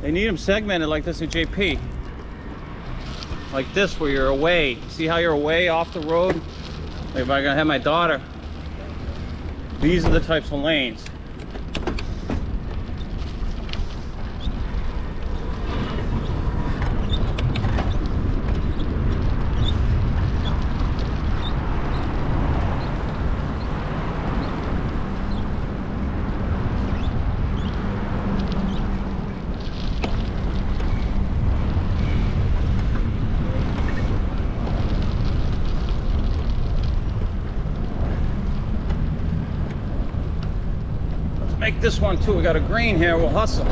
They need them segmented like this at JP. Like this, where you're away. See how you're away off the road? Like if I'm gonna have my daughter. These are the types of lanes. Make this one too. We got a green here. We'll hustle.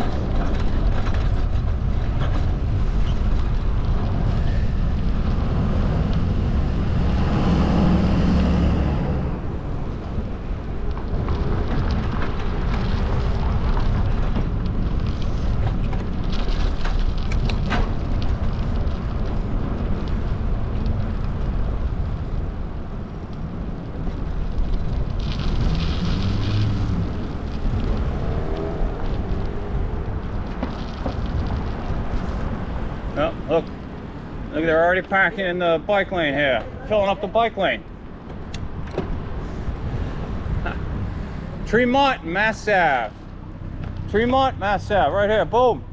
Oh, look, they're already parking in the bike lane here, filling up the bike lane. Tremont, Mass Ave. Tremont, Mass Ave, right here, boom.